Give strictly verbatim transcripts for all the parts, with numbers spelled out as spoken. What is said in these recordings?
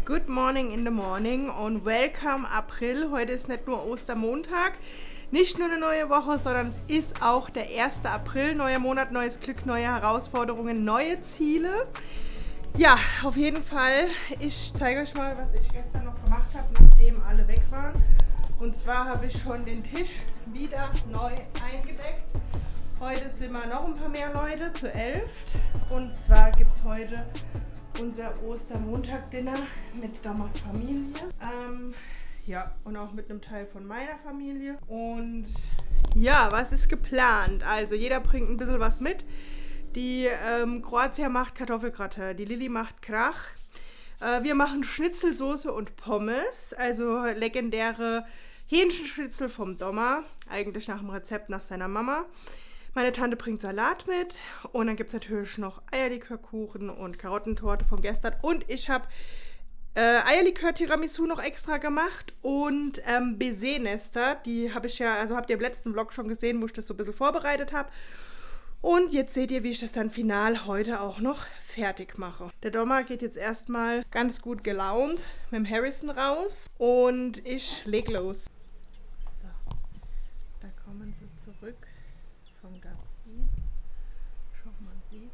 Good morning in the morning und welcome April. Heute ist nicht nur Ostermontag, nicht nur eine neue Woche, sondern es ist auch der erste April. Neuer Monat, neues Glück, neue Herausforderungen, neue Ziele. Ja, auf jeden Fall. Ich zeige euch mal, was ich gestern noch gemacht habe, nachdem alle weg waren. Und zwar habe ich schon den Tisch wieder neu eingedeckt. Heute sind wir noch ein paar mehr Leute, zu elf. Und zwar gibt es heute unser Ostermontag-Dinner mit Domas Familie. Ähm, ja, und auch mit einem Teil von meiner Familie. Und ja, was ist geplant? Also jeder bringt ein bisschen was mit. Die ähm, Kroatia macht Kartoffelgratin, die Lilly macht Krach. Äh, wir machen Schnitzelsoße und Pommes, also legendäre Hähnchenschnitzel vom Doma, eigentlich nach dem Rezept nach seiner Mama. Meine Tante bringt Salat mit und dann gibt es natürlich noch Eierlikörkuchen und Karottentorte von gestern. Und ich habe äh, Eierlikör-Tiramisu noch extra gemacht und ähm, Baiser-Nester, die habe ich ja, also habt ihr im letzten Vlog schon gesehen, wo ich das so ein bisschen vorbereitet habe. Und jetzt seht ihr, wie ich das dann final heute auch noch fertig mache. Der Doma geht jetzt erstmal ganz gut gelaunt mit dem Harrison raus und ich leg los. So, da kommen sie zurück vom Gassi. Ich hoffe, man sieht.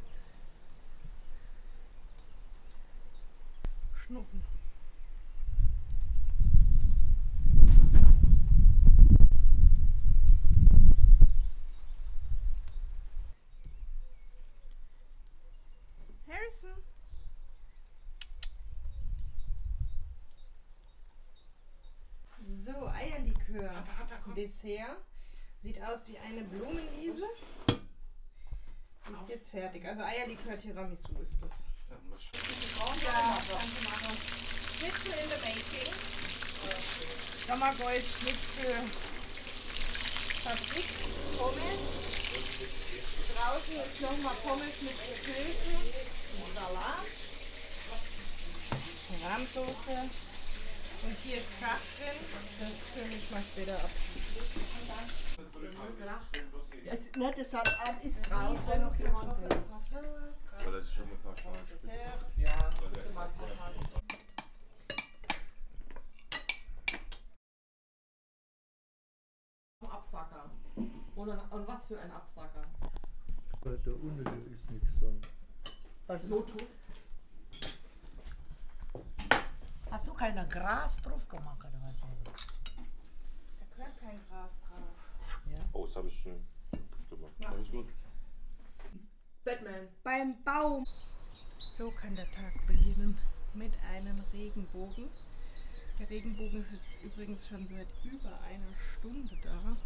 Schnuffen. Harrison. So, Eierlikör. Dessert. Sieht aus wie eine Blumenwiese. Ist jetzt fertig. Also Eierlikör Tiramisu ist das. Ja, Schnitzel in the making. Sommergold, Schnitzel, Fabrik, Pommes. Draußen ist nochmal Pommes mit Pilzen, Salat, Rahmsoße und hier ist Krach drin. Das fülle ich mal später ab. Es, ne, das Salat ist draußen. Ist noch jemand drin? Aber das ist schon ein paar Schalen. Ja, Absacker. Oder, und was für ein Absacker? Da unten ist nichts dran. Also Lotus. Hast du keine Gras drauf gemacht oder was? Da gehört kein Gras drauf. Ja. Oh, das habe ich schon gemacht. Ja. Alles gut. Batman. Beim Baum. So kann der Tag beginnen mit einem Regenbogen. Der Regenbogen ist jetzt übrigens schon seit über einer Stunde da.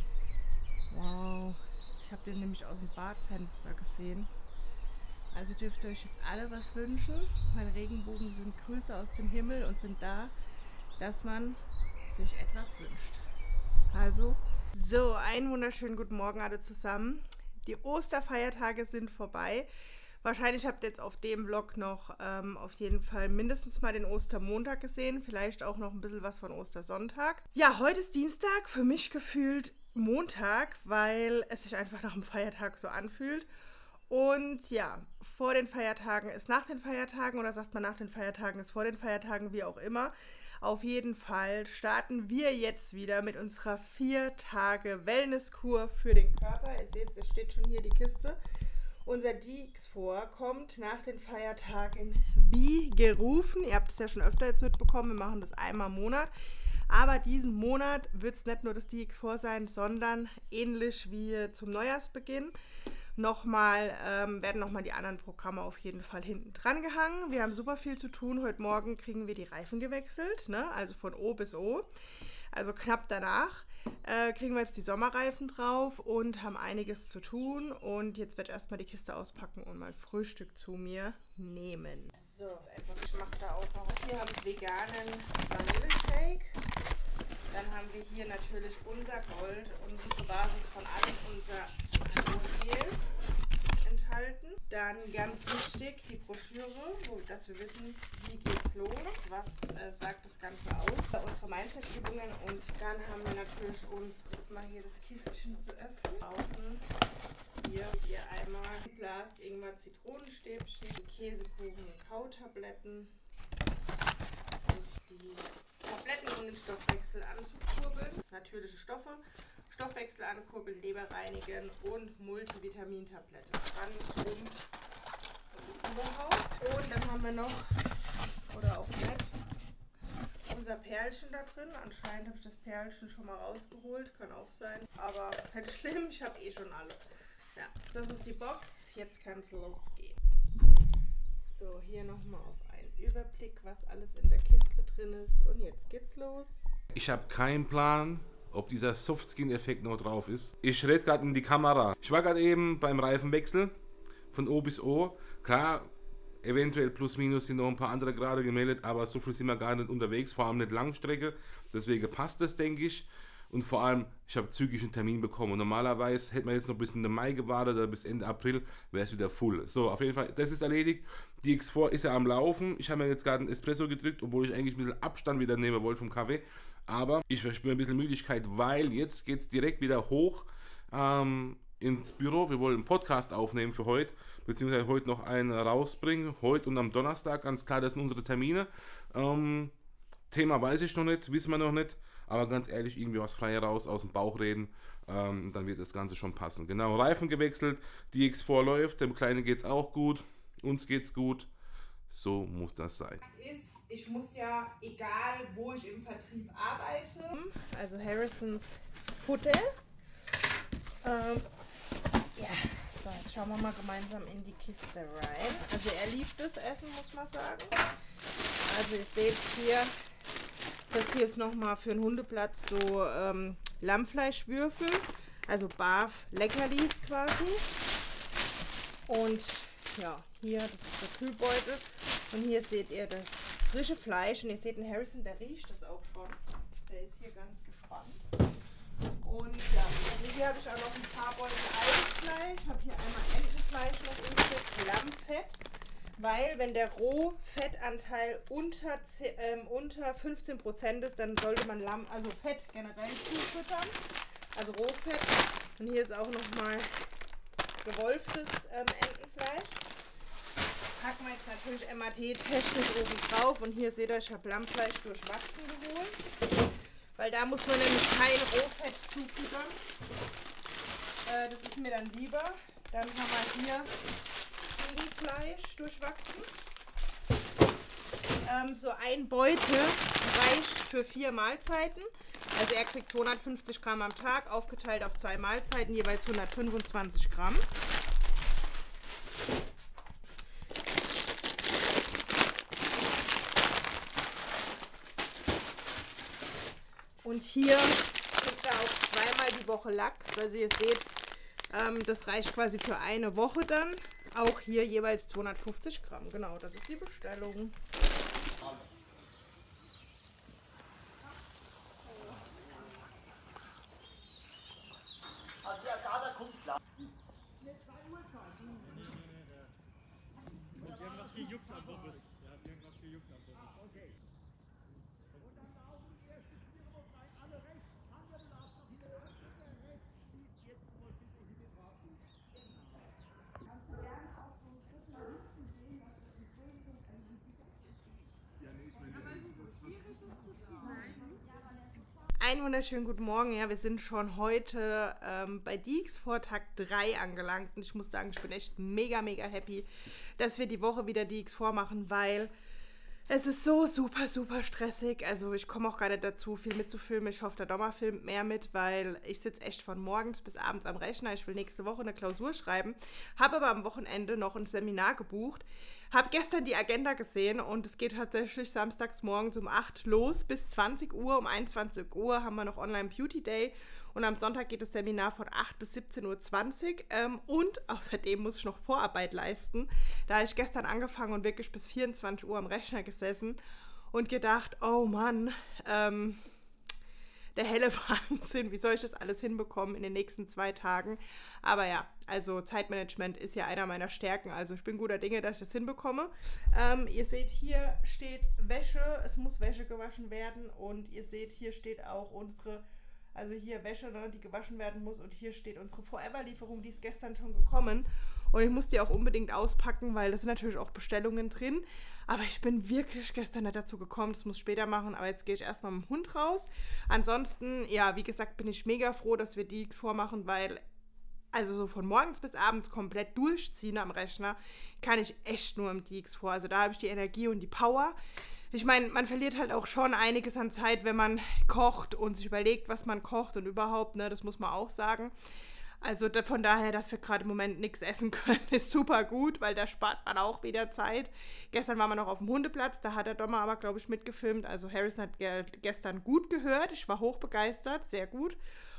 Wow, ich habe den nämlich aus dem Badfenster gesehen. Also dürft ihr euch jetzt alle was wünschen, weil Regenbogen sind Grüße aus dem Himmel und sind da, dass man sich etwas wünscht. Also, so, einen wunderschönen guten Morgen alle zusammen. Die Osterfeiertage sind vorbei. Wahrscheinlich habt ihr jetzt auf dem Vlog noch ähm, auf jeden Fall mindestens mal den Ostermontag gesehen, vielleicht auch noch ein bisschen was von Ostersonntag. Ja, heute ist Dienstag, für mich gefühlt Montag, weil es sich einfach nach dem Feiertag so anfühlt. Und ja, vor den Feiertagen ist nach den Feiertagen oder sagt man nach den Feiertagen ist vor den Feiertagen, wie auch immer. Auf jeden Fall starten wir jetzt wieder mit unserer vier Tage Wellnesskur für den Körper. Ihr seht, es steht schon hier die Kiste. Unser D X vier kommt nach den Feiertagen wie gerufen. Ihr habt es ja schon öfter jetzt mitbekommen, wir machen das einmal im Monat. Aber diesen Monat wird es nicht nur das D X vier sein, sondern ähnlich wie zum Neujahrsbeginn nochmal, ähm, werden nochmal die anderen Programme auf jeden Fall hinten dran gehangen. Wir haben super viel zu tun. Heute Morgen kriegen wir die Reifen gewechselt, ne? Also von O bis O. Also knapp danach. Äh, kriegen wir jetzt die Sommerreifen drauf und haben einiges zu tun. Und jetzt werde ich erstmal die Kiste auspacken und mal Frühstück zu mir nehmen. So, ich mache da auch noch. Hier haben wir veganen Vanilleshake. Dann haben wir hier natürlich unser Gold, unsere Basis von allem, unser Aloe enthalten. Dann ganz wichtig die Broschüre, wo, dass wir wissen, wie geht's los, was äh, sagt das Ganze aus, unsere Mindset-Übungen. Und dann haben wir natürlich uns, jetzt mal hier das Kistchen zu öffnen, brauchen hier, hier einmal Blast, Ingwer, Zitronenstäbchen, Käsekuchen und Kautabletten. natürliche Stoffe, Stoffwechsel ankurbeln, Leber reinigen und Multivitamintablette. Dann um überhaupt. Und dann haben wir noch, oder auch nicht, unser Perlchen da drin. Anscheinend habe ich das Perlchen schon mal rausgeholt. Kann auch sein. Aber nicht schlimm, ich habe eh schon alle. Ja, das ist die Box. Jetzt kann es losgehen. So, hier nochmal auf einen Überblick, was alles in der Kiste drin ist. Und jetzt geht's los. Ich habe keinen Plan, ob dieser Softskin-Effekt noch drauf ist. Ich rede gerade in die Kamera. Ich war gerade eben beim Reifenwechsel von O bis O. Klar, eventuell plus minus sind noch ein paar andere gerade gemeldet, aber so viel sind wir gar nicht unterwegs, vor allem nicht Langstrecke. Deswegen passt das, denke ich. Und vor allem, ich habe zügig einen Termin bekommen. Normalerweise hätte man jetzt noch bis Ende Mai gewartet oder bis Ende April wäre es wieder full. So, auf jeden Fall, das ist erledigt. Die X vier ist ja am Laufen. Ich habe mir jetzt gerade einen Espresso gedrückt, obwohl ich eigentlich ein bisschen Abstand wieder nehmen wollte vom Kaffee. Aber ich verspüre ein bisschen Müdigkeit, weil jetzt geht es direkt wieder hoch ähm, ins Büro. Wir wollen einen Podcast aufnehmen für heute, beziehungsweise heute noch einen rausbringen. Heute und am Donnerstag, ganz klar, das sind unsere Termine. Ähm, Thema weiß ich noch nicht, wissen wir noch nicht. Aber ganz ehrlich, irgendwie was frei raus, aus dem Bauch reden, ähm, dann wird das Ganze schon passen. Genau, Reifen gewechselt, die X vier läuft, dem Kleinen geht's auch gut, uns geht's gut. So muss das sein. Ist, ich muss ja, egal wo ich im Vertrieb arbeite, also Harrisons Futter. Ähm, ja, so, jetzt schauen wir mal gemeinsam in die Kiste rein. Also er liebt das Essen, muss man sagen. Also ihr seht hier, das hier ist nochmal für den Hundeplatz so ähm, Lammfleischwürfel, also Barf Leckerlis quasi. Und ja, hier, das ist der Kühlbeutel. Und hier seht ihr das frische Fleisch. Und ihr seht den Harrison, der riecht das auch schon. Der ist hier ganz gespannt. Und ja, also hier habe ich auch noch ein paar Beutel Eisfleisch. Ich habe hier einmal Entenfleisch noch im Set, Lammfett. Weil wenn der Rohfettanteil unter, ähm, unter fünfzehn Prozent ist, dann sollte man Lamm, also Fett generell zufüttern, also Rohfett. Und hier ist auch nochmal gewolftes ähm, Entenfleisch. Packen wir jetzt natürlich M A T-technisch oben drauf. Und hier seht ihr, ich habe Lammfleisch durchwachsen geholt. Weil da muss man nämlich kein Rohfett zufüttern. Äh, das ist mir dann lieber. Dann haben wir hier Fleisch durchwachsen. Ähm, so ein Beutel reicht für vier Mahlzeiten. Also er kriegt zweihundertfünfzig Gramm am Tag, aufgeteilt auf zwei Mahlzeiten, jeweils hundertfünfundzwanzig Gramm. Und hier kriegt er auch zweimal die Woche Lachs. Also ihr seht, ähm, das reicht quasi für eine Woche dann. Auch hier jeweils zweihundertfünfzig Gramm. Genau, das ist die Bestellung. Also der Kader kommt klar. Irgendwas gejuckt am Bobbes. Ja, irgendwas gejuckt am Bobbes. Okay. Einen wunderschönen guten Morgen. Ja, wir sind schon heute ähm, bei die X vier Tag drei angelangt. Und ich muss sagen, ich bin echt mega, mega happy, dass wir die Woche wieder die X vier machen, weil es ist so super, super stressig. Also ich komme auch gar nicht dazu, viel mitzufilmen. Ich hoffe, der Dommer filmt mehr mit, weil ich sitze echt von morgens bis abends am Rechner. Ich will nächste Woche eine Klausur schreiben, habe aber am Wochenende noch ein Seminar gebucht. Habe gestern die Agenda gesehen und es geht tatsächlich samstags morgens um acht los bis zwanzig Uhr. Um einundzwanzig Uhr haben wir noch Online Beauty Day und am Sonntag geht das Seminar von acht bis siebzehn Uhr zwanzig. Ähm, und außerdem muss ich noch Vorarbeit leisten. Da habe ich gestern angefangen und wirklich bis vierundzwanzig Uhr am Rechner gesessen und gedacht, oh Mann, ähm, der helle Wahnsinn, wie soll ich das alles hinbekommen in den nächsten zwei Tagen? Aber ja, also Zeitmanagement ist ja einer meiner Stärken, also ich bin guter Dinge, dass ich das hinbekomme. Ähm, ihr seht, hier steht Wäsche, es muss Wäsche gewaschen werden und ihr seht, hier steht auch unsere, also hier Wäsche, ne, die gewaschen werden muss und hier steht unsere Forever-Lieferung, die ist gestern schon gekommen Und ich muss die auch unbedingt auspacken, weil da sind natürlich auch Bestellungen drin. Aber ich bin wirklich gestern nicht dazu gekommen, das muss ich später machen, aber jetzt gehe ich erstmal mit dem Hund raus. Ansonsten, ja, wie gesagt, bin ich mega froh, dass wir die vormachen, weil also so von morgens bis abends komplett durchziehen am Rechner, kann ich echt nur im D X vor. Also da habe ich die Energie und die Power. Ich meine, man verliert halt auch schon einiges an Zeit, wenn man kocht und sich überlegt, was man kocht und überhaupt, ne, das muss man auch sagen. Also da, von daher, dass wir gerade im Moment nichts essen können, ist super gut, weil da spart man auch wieder Zeit. Gestern waren wir noch auf dem Hundeplatz, da hat der Dommer aber, glaube ich, mitgefilmt. Also Harrison hat ge- gestern gut gehört, ich war hochbegeistert, sehr gut.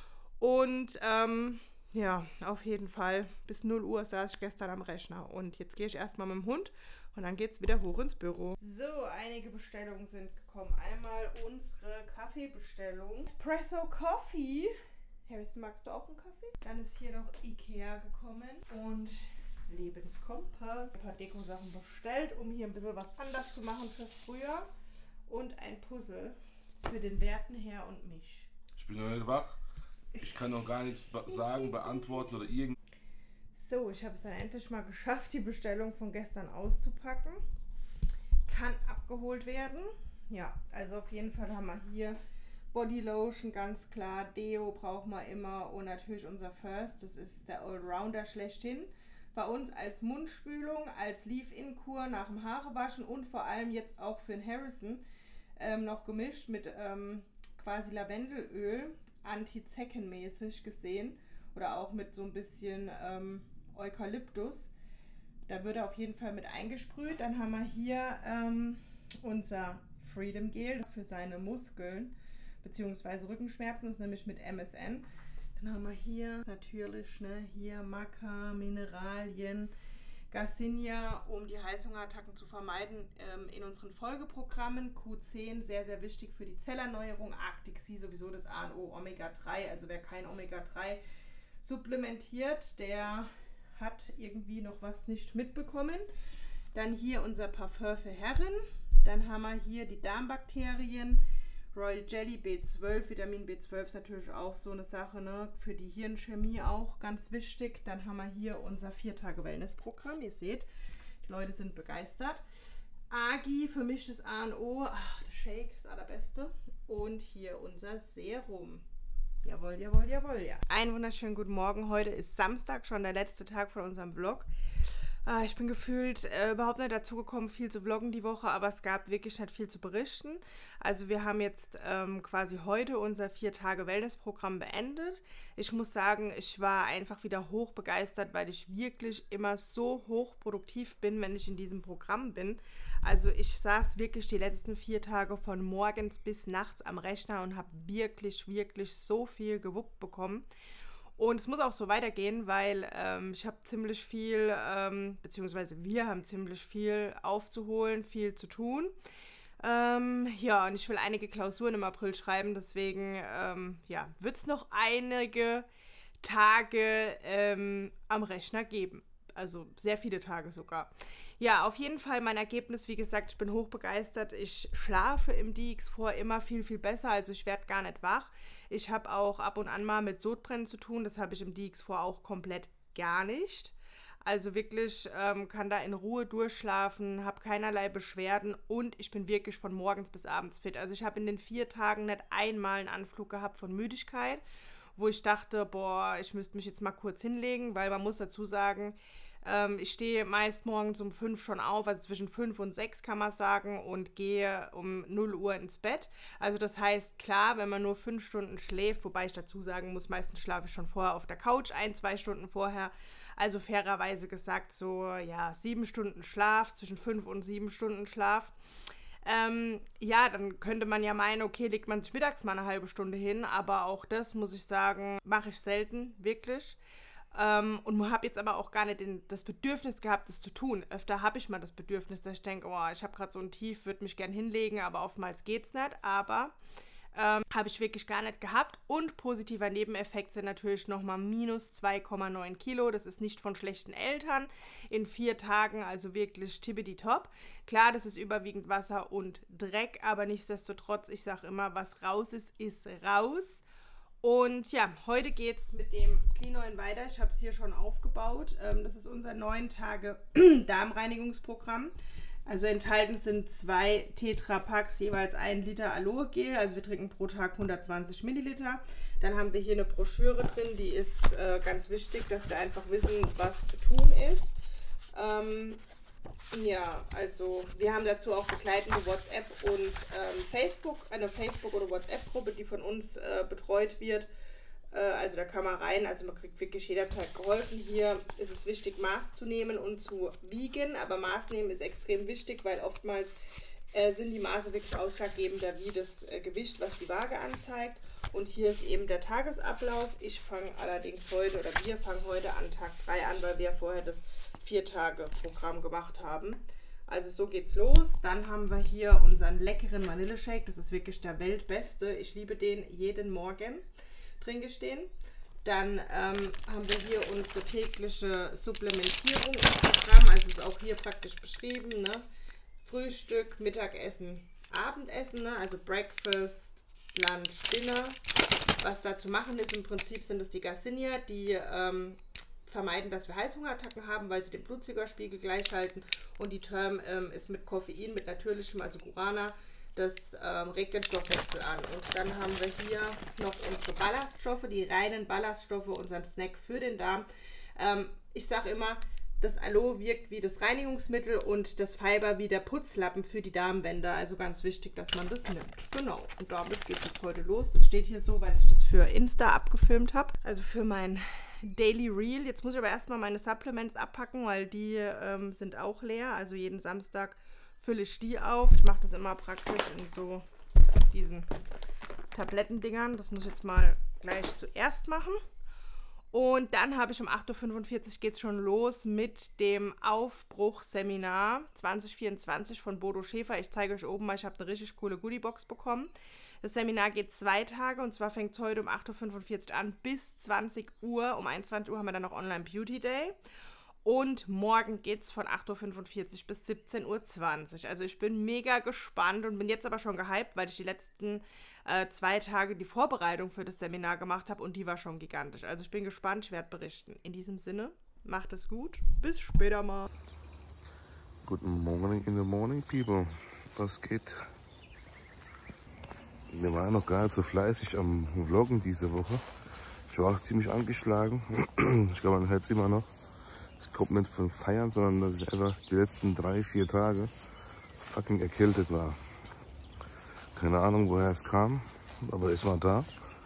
Und ähm, ja, auf jeden Fall, bis null Uhr saß ich gestern am Rechner. Und jetzt gehe ich erstmal mit dem Hund und dann geht es wieder hoch ins Büro. So, einige Bestellungen sind gekommen. Einmal unsere Kaffeebestellung. Espresso Coffee. Harrison, magst du auch einen Kaffee? Dann ist hier noch Ikea gekommen und Lebenskompass. Ein paar Deko-Sachen bestellt, um hier ein bisschen was anders zu machen für früher. Und ein Puzzle für den werten Herr und mich. Ich bin noch nicht wach. Ich kann noch gar nichts be- sagen, beantworten oder irgend. So, ich habe es dann endlich mal geschafft, die Bestellung von gestern auszupacken. Kann abgeholt werden. Ja, also auf jeden Fall haben wir hier Bodylotion, ganz klar. Deo brauchen wir immer und natürlich unser First. Das ist der Allrounder schlechthin. Bei uns als Mundspülung, als Leave-In-Kur nach dem Haarewaschen und vor allem jetzt auch für den Harrison ähm, noch gemischt mit ähm, quasi Lavendelöl, anti-Zecken-mäßig gesehen. Oder auch mit so ein bisschen ähm, Eukalyptus. Da wird er auf jeden Fall mit eingesprüht. Dann haben wir hier ähm, unser Freedom Gel für seine Muskeln bzw. Rückenschmerzen. Das ist nämlich mit M S N. Dann haben wir hier natürlich ne, hier Maca, Mineralien, Garcinia, um die Heißhungerattacken zu vermeiden ähm, in unseren Folgeprogrammen. Q zehn, sehr, sehr wichtig für die Zellerneuerung. Arctic Sea sowieso das A und O, Omega drei. Also wer kein Omega drei supplementiert, der hat irgendwie noch was nicht mitbekommen. Dann hier unser Parfum für Herren. Dann haben wir hier die Darmbakterien, Royal Jelly B zwölf, Vitamin B zwölf ist natürlich auch so eine Sache, ne? Für die Hirnchemie auch ganz wichtig. Dann haben wir hier unser vier Tage Wellness-Programm. Ihr seht, die Leute sind begeistert. Agi, für mich das A und O. Ach, der Shake ist das allerbeste. Und hier unser Serum. Jawohl, jawohl, jawohl, ja. Einen wunderschönen guten Morgen. Heute ist Samstag, schon der letzte Tag von unserem Vlog. Äh, ich bin gefühlt äh, überhaupt nicht dazu gekommen, viel zu vloggen die Woche, aber es gab wirklich nicht viel zu berichten. Also wir haben jetzt ähm, quasi heute unser vier Tage Wellness-Programm beendet. Ich muss sagen, ich war einfach wieder hochbegeistert, weil ich wirklich immer so hochproduktiv bin, wenn ich in diesem Programm bin. Also ich saß wirklich die letzten vier Tage von morgens bis nachts am Rechner und habe wirklich, wirklich so viel gewuppt bekommen. Und es muss auch so weitergehen, weil ähm, ich habe ziemlich viel, ähm, beziehungsweise wir haben ziemlich viel aufzuholen, viel zu tun. Ähm, ja, und ich will einige Klausuren im April schreiben, deswegen ähm, ja, wird es noch einige Tage ähm, am Rechner geben. Also sehr viele Tage sogar. Ja, auf jeden Fall mein Ergebnis, wie gesagt, ich bin hochbegeistert. Ich schlafe im D X vor immer viel, viel besser, also ich werde gar nicht wach. Ich habe auch ab und an mal mit Sodbrennen zu tun, das habe ich im D X vor auch komplett gar nicht. Also wirklich ähm, kann da in Ruhe durchschlafen, habe keinerlei Beschwerden und ich bin wirklich von morgens bis abends fit. Also ich habe in den vier Tagen nicht einmal einen Anflug gehabt von Müdigkeit, wo ich dachte, boah, ich müsste mich jetzt mal kurz hinlegen, weil man muss dazu sagen, ähm, ich stehe meist morgens um fünf schon auf, also zwischen fünf und sechs kann man sagen, und gehe um null Uhr ins Bett. Also das heißt, klar, wenn man nur fünf Stunden schläft, wobei ich dazu sagen muss, meistens schlafe ich schon vorher auf der Couch, ein, zwei Stunden vorher. Also fairerweise gesagt, so ja, sieben Stunden Schlaf, zwischen fünf und sieben Stunden Schlaf. Ähm, ja, dann könnte man ja meinen, okay, legt man sich mittags mal eine halbe Stunde hin, aber auch das, muss ich sagen, mache ich selten, wirklich. Ähm, und habe jetzt aber auch gar nicht den, das Bedürfnis gehabt, das zu tun. Öfter habe ich mal das Bedürfnis, dass ich denke, oh, ich habe gerade so ein Tief, würde mich gern hinlegen, aber oftmals geht's nicht, aber ähm, habe ich wirklich gar nicht gehabt. Und positiver Nebeneffekt sind natürlich nochmal minus zwei Komma neun Kilo. Das ist nicht von schlechten Eltern. In vier Tagen, also wirklich tippity-top. Klar, das ist überwiegend Wasser und Dreck, aber nichtsdestotrotz, ich sage immer, was raus ist, ist raus. Und ja, heute geht es mit dem Clean weiter. Ich habe es hier schon aufgebaut. Ähm, das ist unser neun Tage Darmreinigungsprogramm. Also enthalten sind zwei Tetrapacks, jeweils ein Liter Aloe Gel. Also wir trinken pro Tag hundertzwanzig Milliliter. Dann haben wir hier eine Broschüre drin, die ist äh, ganz wichtig, dass wir einfach wissen, was zu tun ist. Ähm, ja, also wir haben dazu auch begleitende WhatsApp und ähm, Facebook, eine Facebook- oder WhatsApp-Gruppe, die von uns äh, betreut wird. Äh, also da kann man rein, also man kriegt wirklich jederzeit geholfen. Hier ist es wichtig, Maß zu nehmen und zu wiegen, aber Maß nehmen ist extrem wichtig, weil oftmals äh, sind die Maße wirklich ausschlaggebender wie das äh, Gewicht, was die Waage anzeigt. Und hier ist eben der Tagesablauf. Ich fange allerdings heute, oder wir fangen heute an Tag drei an, weil wir vorher das Vier-Tage-Programm gemacht haben. Also so geht's los. Dann haben wir hier unseren leckeren Vanilleshake. Das ist wirklich der weltbeste. Ich liebe den jeden Morgen drin gestehen. Dann ähm, haben wir hier unsere tägliche Supplementierung im Programm. Also ist auch hier praktisch beschrieben. Ne? Frühstück, Mittagessen, Abendessen. Ne? Also Breakfast, Lunch, Dinner. Was da zu machen ist, im Prinzip sind es die Garcinia, die ähm, vermeiden, dass wir Heißhungerattacken haben, weil sie den Blutzuckerspiegel gleich halten. Und die Term ähm, ist mit Koffein, mit natürlichem, also Guarana. Das ähm, regt den Stoffwechsel an. Und dann haben wir hier noch unsere Ballaststoffe, die reinen Ballaststoffe, unseren Snack für den Darm. Ähm, ich sage immer, das Aloe wirkt wie das Reinigungsmittel und das Fiber wie der Putzlappen für die Darmwände. Also ganz wichtig, dass man das nimmt. Genau. Und damit geht es jetzt heute los. Das steht hier so, weil ich das für Insta abgefilmt habe. Also für mein Daily Reel. Jetzt muss ich aber erstmal meine Supplements abpacken, weil die ähm, sind auch leer. Also jeden Samstag fülle ich die auf. Ich mache das immer praktisch in so diesen Tablettendingern. Das muss ich jetzt mal gleich zuerst machen. Und dann habe ich um acht Uhr fünfundvierzig geht es schon los mit dem Aufbruchseminar zwanzig vierundzwanzig von Bodo Schäfer. Ich zeige euch oben mal, ich habe eine richtig coole Goodiebox bekommen. Das Seminar geht zwei Tage und zwar fängt es heute um acht Uhr fünfundvierzig an bis zwanzig Uhr. Um einundzwanzig Uhr haben wir dann noch Online Beauty Day. Und morgen geht es von acht Uhr fünfundvierzig bis siebzehn Uhr zwanzig. Also ich bin mega gespannt und bin jetzt aber schon gehypt, weil ich die letzten äh, zwei Tage die Vorbereitung für das Seminar gemacht habe und die war schon gigantisch. Also ich bin gespannt, ich werde berichten. In diesem Sinne, macht es gut. Bis später mal. Good morning in the morning, people. Was geht? Wir waren noch gar nicht so fleißig am Vloggen diese Woche. Ich war auch ziemlich angeschlagen. Ich glaube, man hört es immer noch. Es kommt nicht von Feiern, sondern dass ich einfach die letzten drei, vier Tage fucking erkältet war. Keine Ahnung, woher es kam, aber es war da.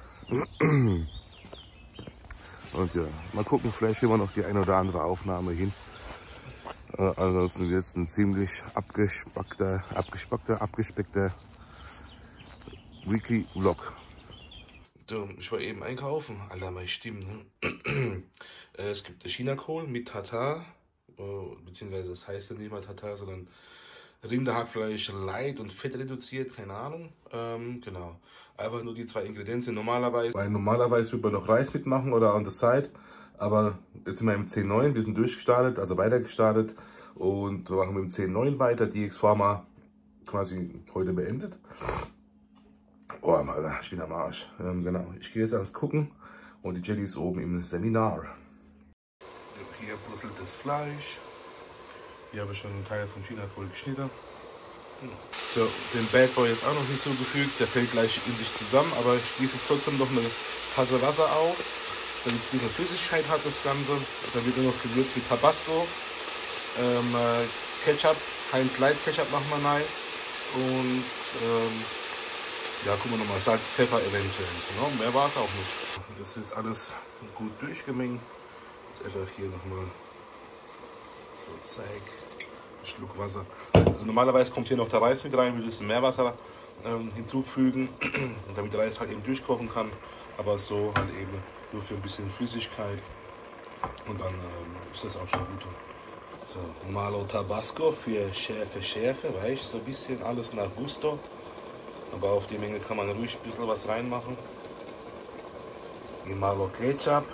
Und ja, mal gucken, vielleicht immer noch die eine oder andere Aufnahme hin. Äh, ansonsten jetzt ein ziemlich abgespackter, abgespackter, abgespeckter Weekly Vlog. So, ich war eben einkaufen. Alter, meine Stimmen. Es gibt Chinakohl mit Tatar, beziehungsweise das heißt ja nicht mal Tatar, sondern Rinderhackfleisch light und fett reduziert, keine Ahnung. Ähm, genau. Einfach nur die zwei Ingredienzen normalerweise. Weil normalerweise würde man noch Reis mitmachen oder on the side. Aber jetzt sind wir im zehn neun, wir sind durchgestartet, also weiter gestartet. Und wir machen mit dem zehn neun weiter, die X-Pharma quasi heute beendet. Oh, Alter, ich bin am Arsch. Ähm, genau, ich gehe jetzt ans Gucken und die Jelly ist oben im Seminar. Hier brüsseltes Fleisch. Hier habe ich schon einen Teil vom Chinakohl geschnitten. So, den Bad Boy jetzt auch noch hinzugefügt. Der fällt gleich in sich zusammen, aber ich gieße jetzt trotzdem noch eine Tasse Wasser auf, damit es ein bisschen Flüssigkeit hat, das Ganze. Dann wird nur noch gewürzt mit Tabasco, ähm, äh, Ketchup, Heinz Light Ketchup machen wir rein und ähm, ja, gucken wir nochmal, Salz, Pfeffer eventuell. Genau, mehr war es auch nicht. Das ist jetzt alles gut durchgemengt. Jetzt einfach hier nochmal so, zeig, ein Schluck Wasser. Also normalerweise kommt hier noch der Reis mit rein, wir müssen mehr Wasser ähm, hinzufügen, und damit der Reis halt eben durchkochen kann. Aber so halt eben nur für ein bisschen Flüssigkeit. Und dann ähm, ist das auch schon gut. So, Malo Tabasco für Schärfe, Schärfe, weißt so ein bisschen alles nach Gusto. Aber auf die Menge kann man ruhig ein bisschen was reinmachen. Malo Ketchup.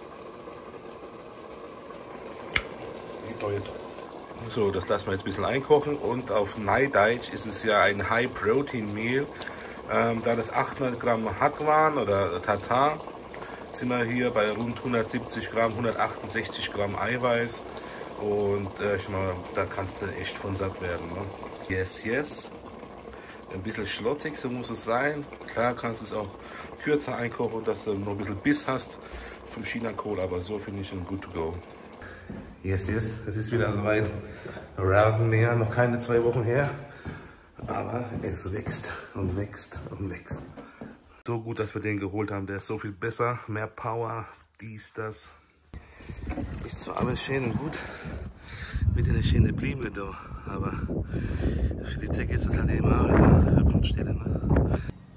So, das lassen wir jetzt ein bisschen einkochen und auf Neideutsch ist es ja ein High-Protein-Mehl. Ähm, da das achthundert Gramm Hack waren oder Tatar, sind wir hier bei rund hundertsiebzig Gramm, hundertachtundsechzig Gramm Eiweiß. Und äh, ich meine, da kannst du echt von satt werden. Ne? Yes, yes. Ein bisschen schlotzig, so muss es sein. Klar kannst du es auch kürzer einkochen, dass du noch ein bisschen Biss hast vom Chinakohl, aber so finde ich ihn good to go. Yes, yes, es ist wieder soweit. Rasenmäher, noch keine zwei Wochen her. Aber es wächst und wächst und wächst. So gut, dass wir den geholt haben. Der ist so viel besser, mehr Power, dies, das. Ist zwar alles schön und gut mit den schönen Blumen da, aber für die Zecke ist das halt eben auch eine Brutstelle. Ne?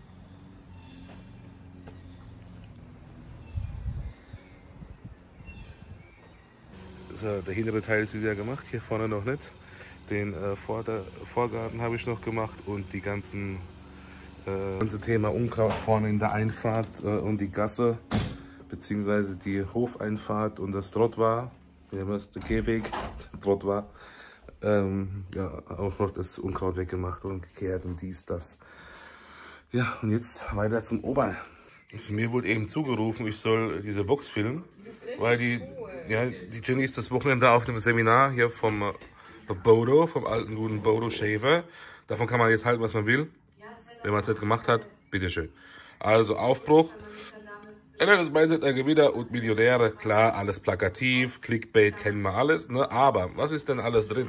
So, der hintere Teil ist wieder gemacht, hier vorne noch nicht. Den äh, Vorder Vorgarten habe ich noch gemacht und die ganzen äh, ganze Thema Unkraut vorne in der Einfahrt äh, und die Gasse beziehungsweise die Hofeinfahrt und das Trottoir, wie haben wir es, der Gehweg, Trottoir, ähm, ja, auch noch das Unkraut weggemacht und gekehrt und dies, das. Ja, und jetzt weiter zum Ober. Also mir wurde eben zugerufen, ich soll diese Box filmen, weil die, ja, die Jenny ist das Wochenende auf dem Seminar hier vom äh, Bodo, vom alten guten Bodo Schäfer. Davon kann man jetzt halten, was man will. Wenn man es nicht gemacht hat, bitteschön. Also Aufbruch. Das Mindset der Gewinner und Millionäre, klar, alles plakativ, Clickbait kennen wir alles, ne? Aber was ist denn alles drin?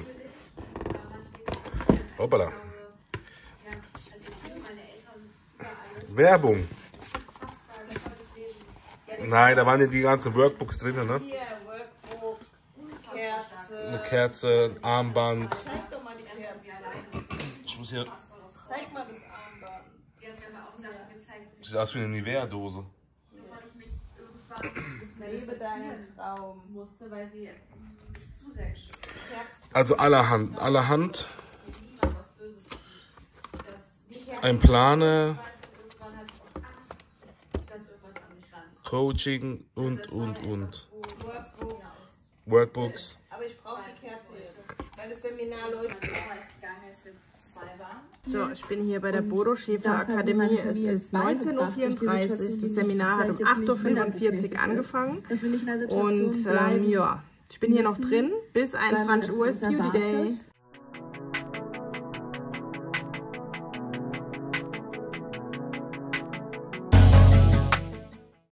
Hoppala. Werbung. Nein, da waren ja die ganzen Workbooks drin, ne? Hier, Workbook, Kerze. Eine Kerze, ein Armband. Zeig doch mal die Kerze. Ich muss hier. Zeig mal das Armband. Sieht aus wie eine Nivea-Dose. Lebe deinen Traum. Musste, weil sie nicht zu sehr geschützt ist. Also allerhand, allerhand. Ein Planer, Coaching und, und, und. Workbook. Workbooks. Aber ich brauche die Kerze jetzt, weil das Seminar läuft. So, ich bin hier bei der Bodo Schäfer Akademie. Es ist neunzehn Uhr vierunddreißig. Das Seminar hat um acht Uhr fünfundvierzig angefangen. Und ähm, ja, ich bin hier noch drin. Bis einundzwanzig Uhr ist Beauty Day.